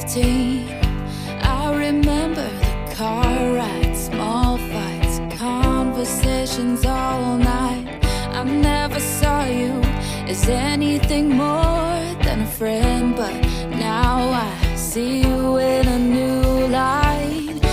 15. I remember the car rides, small fights, conversations all night. I never saw you as anything more than a friend, but now I see you in a new light.